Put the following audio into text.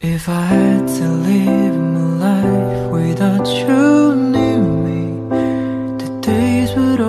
If I had to live my life without you near me, the days would